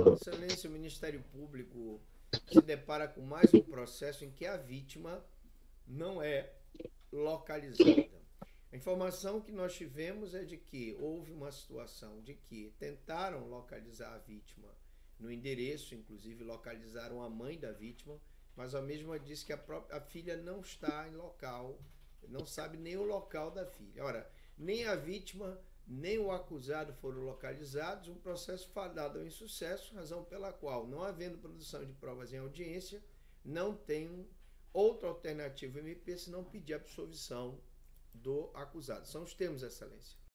Excelência, o Ministério Público se depara com mais um processo em que a vítima não é localizada. A informação que nós tivemos é de que houve uma situação de que tentaram localizar a vítima no endereço, inclusive localizaram a mãe da vítima, mas a mesma disse que a filha não está em local, não sabe nem o local da filha. Ora, nem a vítima nem o acusado foram localizados, um processo fadado ao insucesso, razão pela qual, não havendo produção de provas em audiência, não tem outra alternativa MP se não pedir absolvição do acusado. São os termos, Excelência.